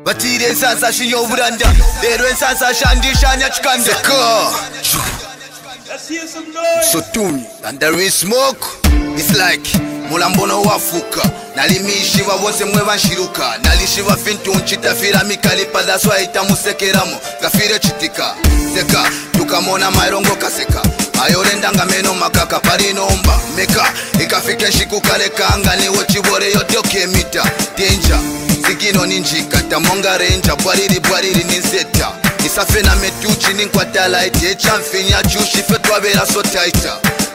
Batire sasa shinyo buranda. Dero sasa shandi shanya chikanda. Seka. Let's hear some noise. So tune and there is smoke. It's like mulambono wafuka. Nalimishiwa wose mwewa nshiruka. Nalishiwa fintu nchitafira mikalipa. That's why itamusekeramo kafire chitika. Seka tukamona mairongo kaseka. Ayorendanga meno makaka parinomba meka ikafike nshikukaleka angane wochibore yotoke mita danger zigino ninjika tamonga renja bwariri ninzeta isafe na metuchi ninkwatala ite chamfinya jushi fetwabera so tighter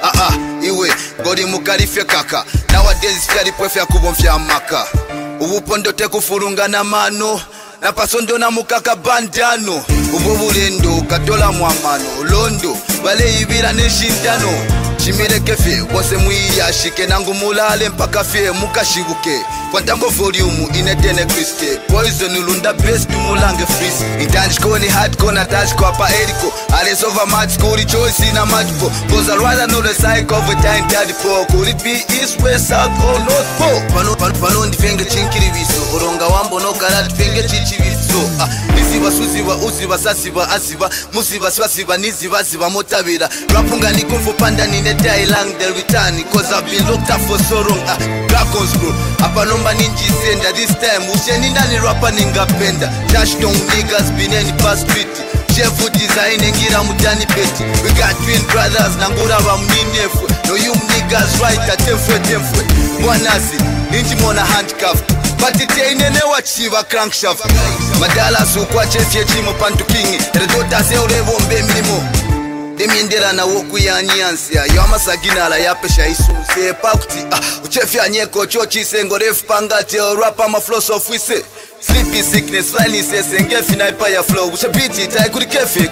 iwe gori mukalife kaka nowadays fyali pwefya kubomfya maka ubupondo tekufurunga na mano na pasondo na mukaka bandano ububulendo katola mwamano londo bale ibira neshindano chimireke fye wose mwiyashike nangu mulale mpaka fye mukashibuke kwantango volume inetene kriste poison ulunda best mulange freeze intanjiko ni hardcore na tashko apa eriko alles over mad school choice na matpo cause I rather know the cycle of a time tadpo could it be east west south or north pole pano ndifenge chinkiri viso oronga wambo no karat fenge chichiviso isiba suziba uziba sasiba asiba musiba swasiba niziba ziba motabira rapunga nikumfu panda nine die lang del return cause I've been looked up for so long dragons bro apa nomba ninji senda this time usheni ndani rapper ningapenda Shashton niggas been any past street Jefu design ngira mutani peti we got twin brothers nangura ba mninefu no you niggas right at temfwe mwanasi ninji mona handcuffed but itainene wachiva crankshaft madala sukwa chefye chimo pantu king redota se urevo mbe milimo demindera na woku ya nyansia yama saginala yapesha isunse pakuti uchefya nyeko chochi sengo ref pangate rapa ma flows of wise sleepy sickness flying sengefi na ipa ya flow uchabiti tai kurikefi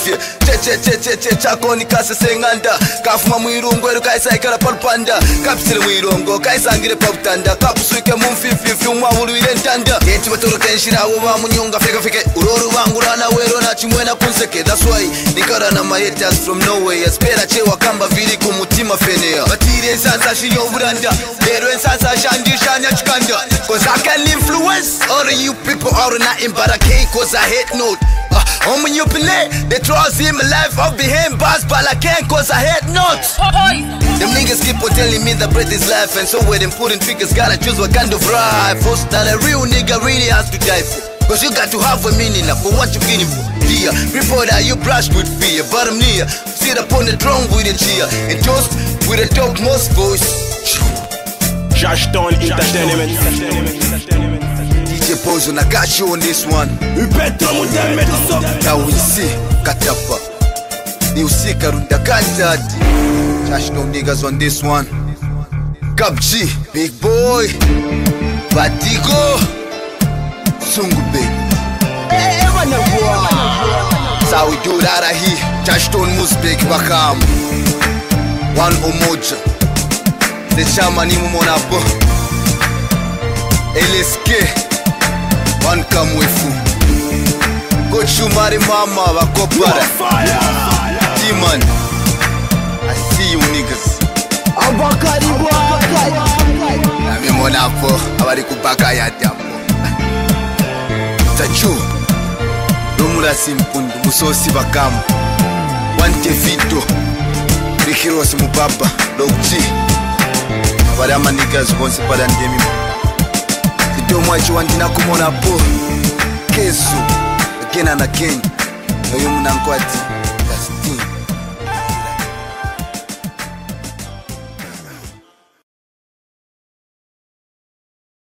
che chako ni kase senganda kafuma mwirungo eru kaisa ikara palpanda kapsile mwirongo kaisa ngire pautanda kapusuke mumfifi umwabuluire ntanda yeti batoro kenshira uba munyonga feke uroro bangurana wero na chimwena kunseke that's why nikara na mayetas from nowhere espera chewa kamba vili kumutima fenea batire sasa shinyo buranda dero sasa shandi shanya chikanda cause I can influence all you people are nothing but I can't cause I hate note when you play they trust him life of behind bars but I can't cause I hate notes them niggas keep on telling me that breath is life and so when them putting triggers gotta choose what kind of rifle that a real nigga really has to die for cause you got to have a meaning for what you're feeling for dear before that you brushed with fear but I'm near sit upon the throne with a cheer and toast with a topmost voice Shashton Entertainment. DJ Poison, I got you on this one. Now we see Katapa. You see Karunda Kantati. Shashton niggas on this one. Kapchi, Big Boy, Batigo, Sungube. That's how we do that here. Shashton Musbek Bakam. One Umoja. The chairman ni mumonapo LSK one kamwefu Gochumari mama bakopara Demon I see you niggas Abakari na mimonapo abari kubaka ya jambo Tachu Rumula simpundu musosi bakamu Wante vito Rikirosi mubaba Logji Barama niggas bonse para ndemi Sidomo achi wandina kumona po Kesu Again and again Noyo munankwati That's